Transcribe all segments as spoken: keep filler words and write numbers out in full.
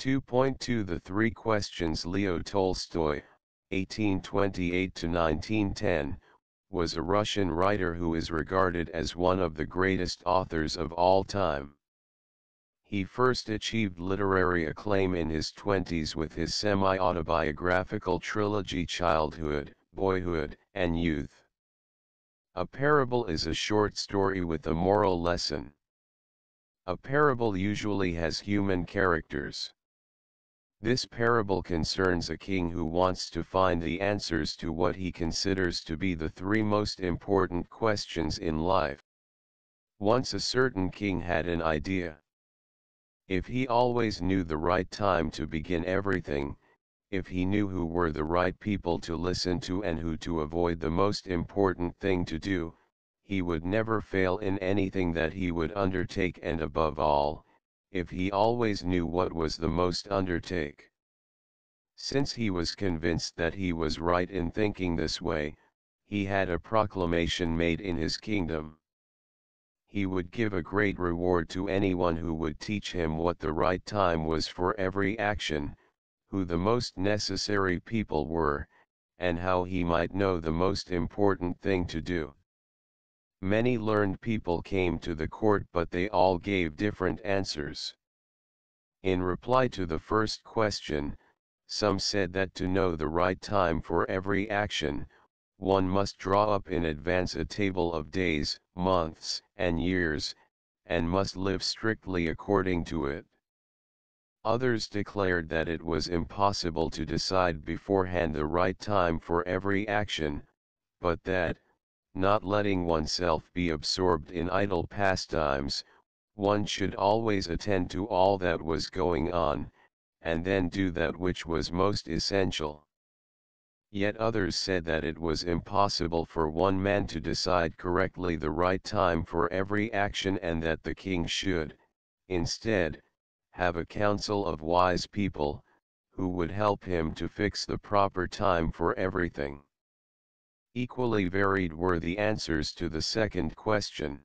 two point two The Three Questions. Leo Tolstoy, eighteen twenty-eight to nineteen ten, was a Russian writer who is regarded as one of the greatest authors of all time. He first achieved literary acclaim in his twenties with his semi-autobiographical trilogy Childhood, Boyhood, and Youth. A parable is a short story with a moral lesson. A parable usually has human characters. This parable concerns a king who wants to find the answers to what he considers to be the three most important questions in life. Once a certain king had an idea. If he always knew the right time to begin everything, if he knew who were the right people to listen to and who to avoid, the most important thing to do, he would never fail in anything that he would undertake, and above all, if he always knew what was the most undertake. Since he was convinced that he was right in thinking this way, he had a proclamation made in his kingdom. He would give a great reward to anyone who would teach him what the right time was for every action, who the most necessary people were, and how he might know the most important thing to do. Many learned people came to the court, but they all gave different answers. In reply to the first question, some said that to know the right time for every action, one must draw up in advance a table of days, months, and years, and must live strictly according to it. Others declared that it was impossible to decide beforehand the right time for every action, but that, not letting oneself be absorbed in idle pastimes, one should always attend to all that was going on, and then do that which was most essential. Yet others said that it was impossible for one man to decide correctly the right time for every action, and that the king should, instead, have a council of wise people, who would help him to fix the proper time for everything. Equally varied were the answers to the second question.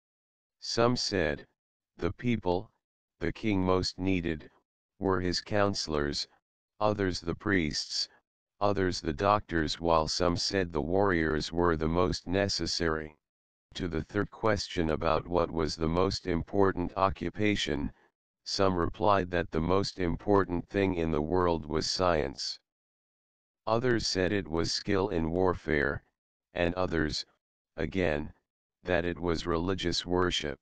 Some said, the people, the king most needed, were his counselors, others the priests, others the doctors, while some said the warriors were the most necessary. To the third question about what was the most important occupation, some replied that the most important thing in the world was science. Others said it was skill in warfare, and others, again, that it was religious worship.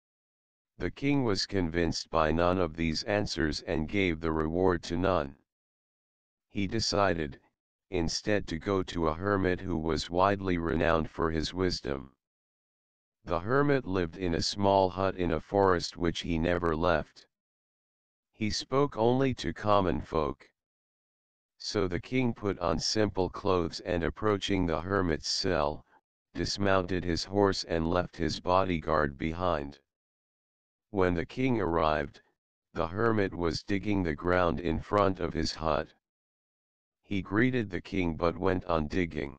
The king was convinced by none of these answers and gave the reward to none. He decided, instead, to go to a hermit who was widely renowned for his wisdom. The hermit lived in a small hut in a forest which he never left. He spoke only to common folk. So the king put on simple clothes and, approaching the hermit's cell, dismounted his horse and left his bodyguard behind. When the king arrived, the hermit was digging the ground in front of his hut. He greeted the king but went on digging.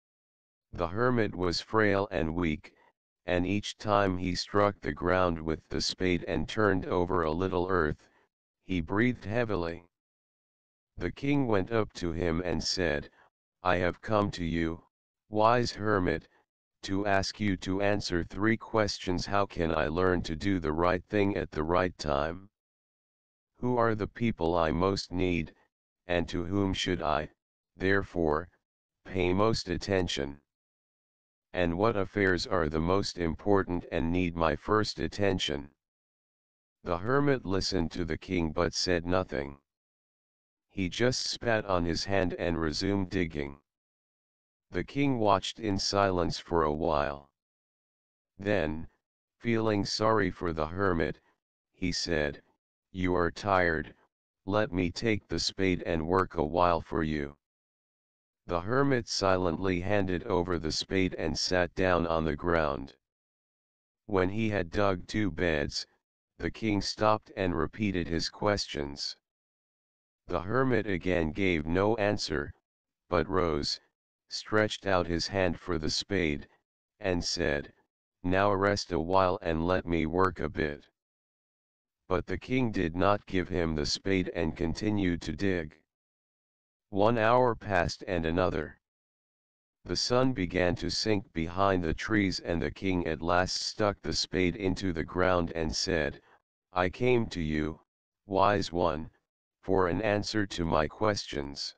The hermit was frail and weak, and each time he struck the ground with the spade and turned over a little earth, he breathed heavily. The king went up to him and said, I have come to you, wise hermit, to ask you to answer three questions. How can I learn to do the right thing at the right time? Who are the people I most need, and to whom should I, therefore, pay most attention? And what affairs are the most important and need my first attention? The hermit listened to the king but said nothing. He just spat on his hand and resumed digging. The king watched in silence for a while. Then, feeling sorry for the hermit, he said, You are tired, let me take the spade and work a while for you. The hermit silently handed over the spade and sat down on the ground. When he had dug two beds, the king stopped and repeated his questions. The hermit again gave no answer, but rose, stretched out his hand for the spade, and said, Now rest a while and let me work a bit. But the king did not give him the spade and continued to dig. One hour passed and another. The sun began to sink behind the trees, and the king at last stuck the spade into the ground and said, "I came to you, wise one, for an answer to my questions.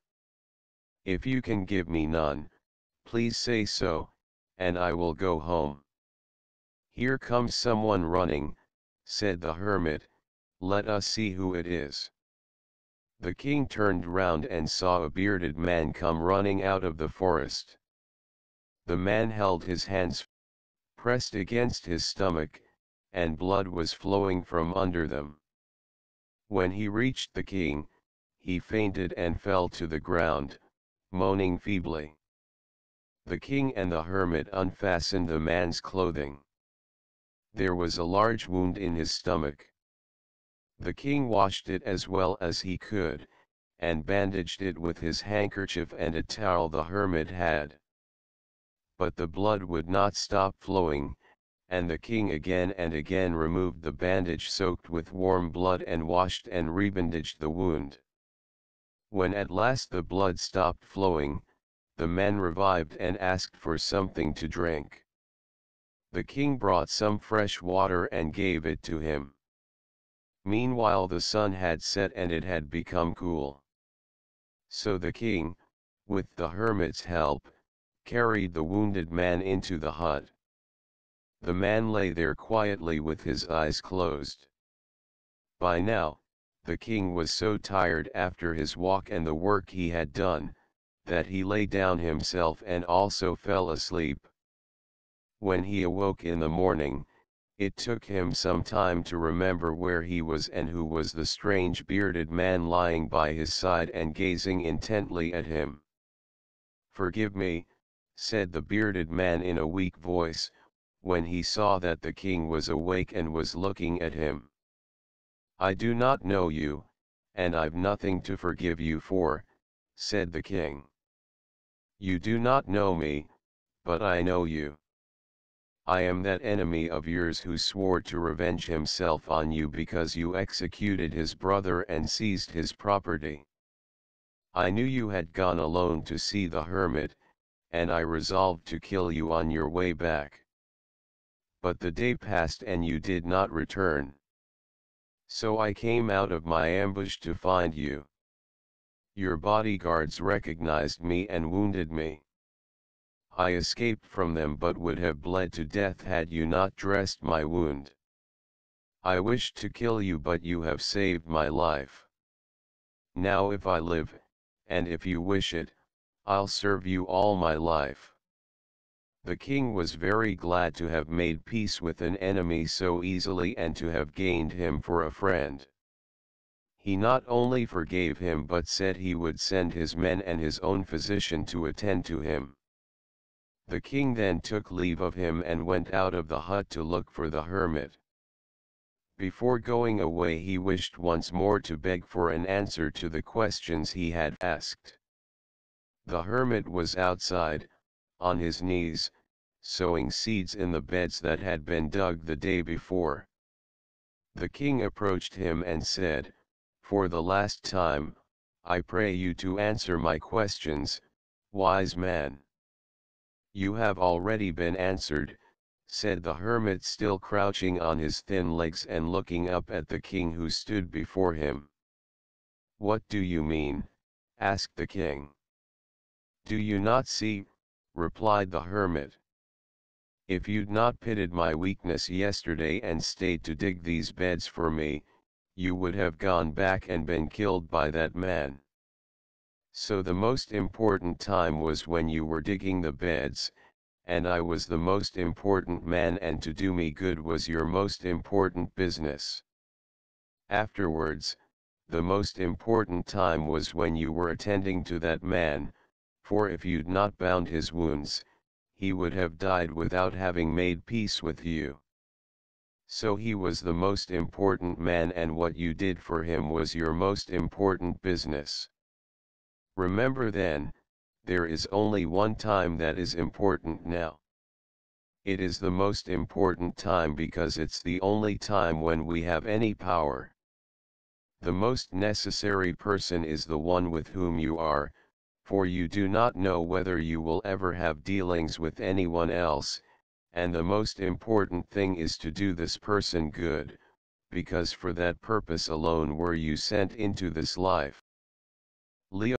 If you can give me none, please say so, and I will go home." "Here comes someone running," said the hermit, "let us see who it is." The king turned round and saw a bearded man come running out of the forest. The man held his hands pressed against his stomach, and blood was flowing from under them. When he reached the king, he fainted and fell to the ground, moaning feebly. The king and the hermit unfastened the man's clothing. There was a large wound in his stomach. The king washed it as well as he could, and bandaged it with his handkerchief and a towel the hermit had. But the blood would not stop flowing, and the king again and again removed the bandage soaked with warm blood and washed and rebandaged the wound. When at last the blood stopped flowing, the man revived and asked for something to drink. The king brought some fresh water and gave it to him. Meanwhile the sun had set and it had become cool. So the king, with the hermit's help, carried the wounded man into the hut. The man lay there quietly with his eyes closed. By now, the king was so tired after his walk and the work he had done, that he lay down himself and also fell asleep. When he awoke in the morning, it took him some time to remember where he was and who was the strange bearded man lying by his side and gazing intently at him. "Forgive me," said the bearded man in a weak voice, when he saw that the king was awake and was looking at him. "I do not know you, and I've nothing to forgive you for," said the king. "You do not know me, but I know you. I am that enemy of yours who swore to revenge himself on you because you executed his brother and seized his property. I knew you had gone alone to see the hermit, and I resolved to kill you on your way back. But the day passed and you did not return. So I came out of my ambush to find you. Your bodyguards recognized me and wounded me. I escaped from them but would have bled to death had you not dressed my wound. I wished to kill you but you have saved my life. Now if I live, and if you wish it, I'll serve you all my life." The king was very glad to have made peace with an enemy so easily and to have gained him for a friend. He not only forgave him but said he would send his men and his own physician to attend to him. The king then took leave of him and went out of the hut to look for the hermit. Before going away he wished once more to beg for an answer to the questions he had asked. The hermit was outside, on his knees, sowing seeds in the beds that had been dug the day before. The king approached him and said, "For the last time, I pray you to answer my questions, wise man." "You have already been answered," said the hermit, still crouching on his thin legs and looking up at the king who stood before him. "What do you mean?" asked the king. "Do you not see?" replied the hermit. "If you'd not pitied my weakness yesterday and stayed to dig these beds for me, you would have gone back and been killed by that man. So the most important time was when you were digging the beds, and I was the most important man, and to do me good was your most important business. Afterwards, the most important time was when you were attending to that man, for if you'd not bound his wounds, he would have died without having made peace with you. So he was the most important man, and what you did for him was your most important business. Remember then, there is only one time that is important now. It is the most important time because it's the only time when we have any power. The most necessary person is the one with whom you are, for you do not know whether you will ever have dealings with anyone else, and the most important thing is to do this person good, because for that purpose alone were you sent into this life. Leo